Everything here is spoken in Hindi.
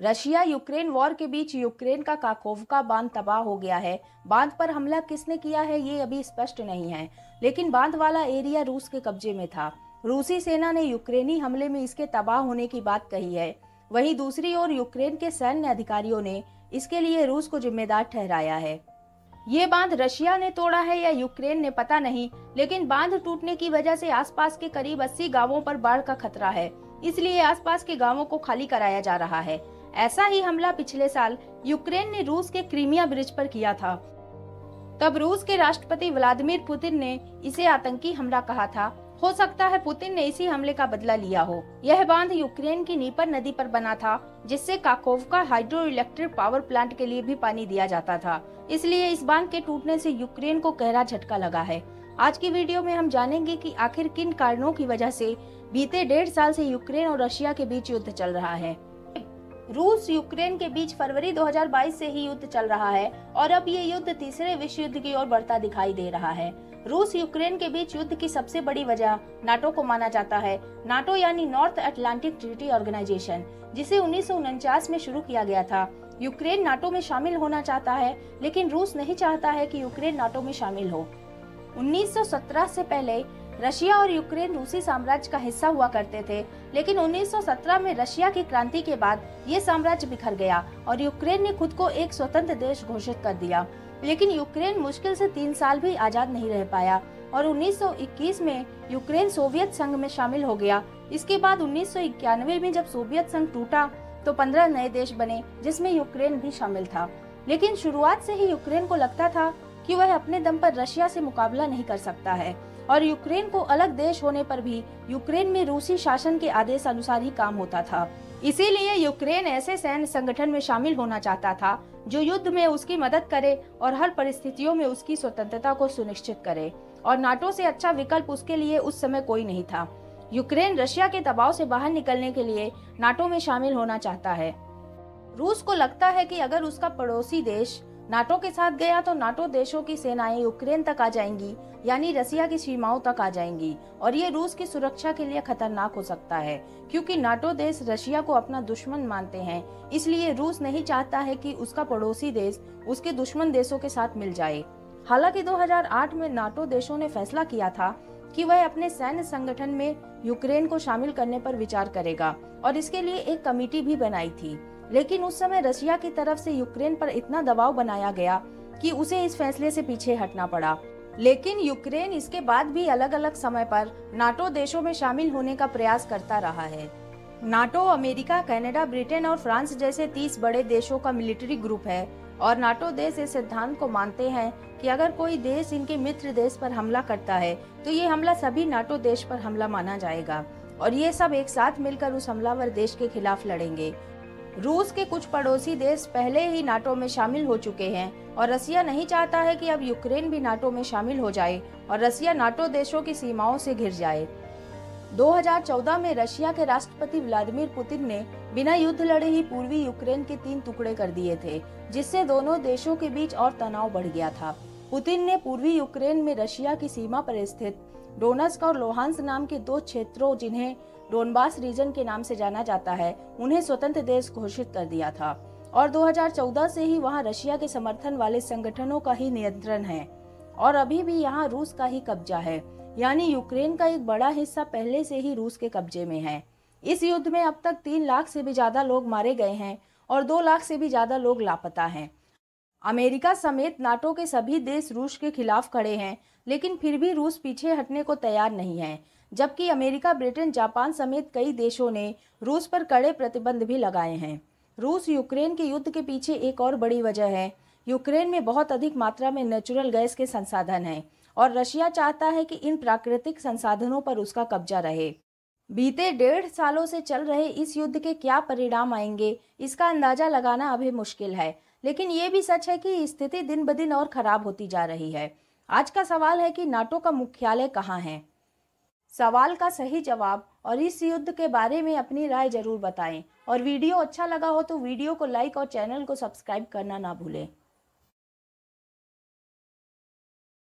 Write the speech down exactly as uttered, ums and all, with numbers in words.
रशिया यूक्रेन वॉर के बीच यूक्रेन का काकोवका बांध तबाह हो गया है। बांध पर हमला किसने किया है ये अभी स्पष्ट नहीं है, लेकिन बांध वाला एरिया रूस के कब्जे में था। रूसी सेना ने यूक्रेनी हमले में इसके तबाह होने की बात कही है। वहीं दूसरी ओर यूक्रेन के सैन्य अधिकारियों ने इसके लिए रूस को जिम्मेदार ठहराया है। ये बांध रशिया ने तोड़ा है या यूक्रेन ने पता नहीं, लेकिन बांध टूटने की वजह से आसपास के करीब अस्सी गांवों पर बाढ़ का खतरा है, इसलिए आसपास के गांवों को खाली कराया जा रहा है। ऐसा ही हमला पिछले साल यूक्रेन ने रूस के क्रीमिया ब्रिज पर किया था। तब रूस के राष्ट्रपति व्लादिमीर पुतिन ने इसे आतंकी हमला कहा था। हो सकता है पुतिन ने इसी हमले का बदला लिया हो। यह बांध यूक्रेन की नीपर नदी पर बना था, जिससे Kakhovka hydroelectric power plant के लिए भी पानी दिया जाता था। इसलिए इस बांध के टूटने से यूक्रेन को गहरा झटका लगा है। आज की वीडियो में हम जानेंगे कि आखिर किन कारणों की वजह से बीते डेढ़ साल से यूक्रेन और रशिया के बीच युद्ध चल रहा है। रूस यूक्रेन के बीच फरवरी दो हज़ार बाईस से ही युद्ध चल रहा है और अब ये युद्ध तीसरे विश्व युद्ध की ओर बढ़ता दिखाई दे रहा है। रूस यूक्रेन के बीच युद्ध की सबसे बड़ी वजह नाटो को माना जाता है। नाटो यानी नॉर्थ अटलांटिक ट्रीटी ऑर्गेनाइजेशन, जिसे उन्नीस सौ उनचास में शुरू किया गया था। यूक्रेन नाटो में शामिल होना चाहता है, लेकिन रूस नहीं चाहता है कि यूक्रेन नाटो में शामिल हो। उन्नीस सौ सत्रह से पहले रशिया और यूक्रेन रूसी साम्राज्य का हिस्सा हुआ करते थे, लेकिन उन्नीस सौ सत्रह में रशिया की क्रांति के बाद ये साम्राज्य बिखर गया और यूक्रेन ने खुद को एक स्वतंत्र देश घोषित कर दिया। लेकिन यूक्रेन मुश्किल से तीन साल भी आजाद नहीं रह पाया और उन्नीस सौ इक्कीस में यूक्रेन सोवियत संघ में शामिल हो गया। इसके बाद उन्नीस सौ इक्यानवे में जब सोवियत संघ टूटा तो पंद्रह नए देश बने, जिसमें यूक्रेन भी शामिल था। लेकिन शुरुआत से ही यूक्रेन को लगता था कि वह अपने दम पर रशिया से मुकाबला नहीं कर सकता है और यूक्रेन को अलग देश होने पर भी यूक्रेन में रूसी शासन के आदेश अनुसार ही काम होता था। इसीलिए यूक्रेन ऐसे सैन्य संगठन में शामिल होना चाहता था जो युद्ध में उसकी मदद करे और हर परिस्थितियों में उसकी स्वतंत्रता को सुनिश्चित करे, और नाटो से अच्छा विकल्प उसके लिए उस समय कोई नहीं था। यूक्रेन रशिया के दबाव से बाहर निकलने के लिए नाटो में शामिल होना चाहता है। रूस को लगता है कि अगर उसका पड़ोसी देश नाटो के साथ गया तो नाटो देशों की सेनाएं यूक्रेन तक आ जाएंगी, यानी रशिया की सीमाओं तक आ जाएंगी, और ये रूस की सुरक्षा के लिए खतरनाक हो सकता है, क्योंकि नाटो देश रशिया को अपना दुश्मन मानते हैं। इसलिए रूस नहीं चाहता है कि उसका पड़ोसी देश उसके दुश्मन देशों के साथ मिल जाए। हालांकि दो हज़ार आठ में नाटो देशों ने फैसला किया था कि वह अपने सैन्य संगठन में यूक्रेन को शामिल करने पर विचार करेगा और इसके लिए एक कमेटी भी बनाई थी। लेकिन उस समय रशिया की तरफ से यूक्रेन पर इतना दबाव बनाया गया कि उसे इस फैसले से पीछे हटना पड़ा। लेकिन यूक्रेन इसके बाद भी अलग अलग समय पर नाटो देशों में शामिल होने का प्रयास करता रहा है। नाटो अमेरिका, कनाडा, ब्रिटेन और फ्रांस जैसे तीस बड़े देशों का मिलिट्री ग्रुप है और नाटो देश इस सिद्धांत को मानते हैं कि अगर कोई देश इनके मित्र देश पर हमला करता है तो ये हमला सभी नाटो देश पर हमला माना जाएगा और ये सब एक साथ मिलकर उस हमलावर देश के खिलाफ लड़ेंगे। रूस के कुछ पड़ोसी देश पहले ही नाटो में शामिल हो चुके हैं और रशिया नहीं चाहता है कि अब यूक्रेन भी नाटो में शामिल हो जाए और रशिया नाटो देशों की सीमाओं से घिर जाए। दो हज़ार चौदह में रशिया के राष्ट्रपति व्लादिमीर पुतिन ने बिना युद्ध लड़े ही पूर्वी यूक्रेन के तीन टुकड़े कर दिए थे, जिससे दोनों देशों के बीच और तनाव बढ़ गया था। पुतिन ने पूर्वी यूक्रेन में रशिया की सीमा पर स्थित डोनेट्स्क और लुहांस्क नाम के दो क्षेत्रों, जिन्हें डोनबास रीजन के नाम से जाना जाता है, उन्हें स्वतंत्र देश घोषित कर दिया था और दो हज़ार चौदह से ही वहां रशिया के समर्थन वाले संगठनों का ही नियंत्रण है और अभी भी यहां रूस का ही कब्जा है, यानी यूक्रेन का एक बड़ा हिस्सा पहले से ही रूस के कब्जे में है। इस युद्ध में अब तक तीन लाख से भी ज्यादा लोग मारे गए हैं और दो लाख से भी ज्यादा लोग लापता हैं। अमेरिका समेत नाटो के सभी देश रूस के खिलाफ खड़े हैं, लेकिन फिर भी रूस पीछे हटने को तैयार नहीं है, जबकि अमेरिका, ब्रिटेन, जापान समेत कई देशों ने रूस पर कड़े प्रतिबंध भी लगाए हैं। रूस यूक्रेन के युद्ध के पीछे एक और बड़ी वजह है, यूक्रेन में बहुत अधिक मात्रा में नेचुरल गैस के संसाधन हैं और रशिया चाहता है कि इन प्राकृतिक संसाधनों पर उसका कब्जा रहे। बीते डेढ़ सालों से चल रहे इस युद्ध के क्या परिणाम आएंगे, इसका अंदाजा लगाना अभी मुश्किल है, लेकिन ये भी सच है कि स्थिति दिन ब दिन और खराब होती जा रही है। आज का सवाल है कि नाटो का मुख्यालय कहाँ है। सवाल का सही जवाब और इस युद्ध के बारे में अपनी राय जरूर बताएं और वीडियो अच्छा लगा हो तो वीडियो को लाइक और चैनल को सब्सक्राइब करना ना भूलें।